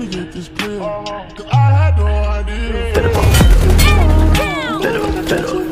get this clear. Cause I had no idea. Better.